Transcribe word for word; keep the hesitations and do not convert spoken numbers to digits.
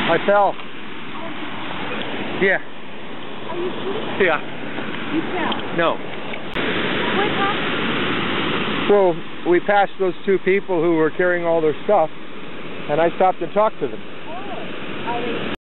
I fell. Yeah. Are you kidding? Yeah. You fell? No. What happened? Well, we passed those two people who were carrying all their stuff, and I stopped and talked to them. Oh. Are they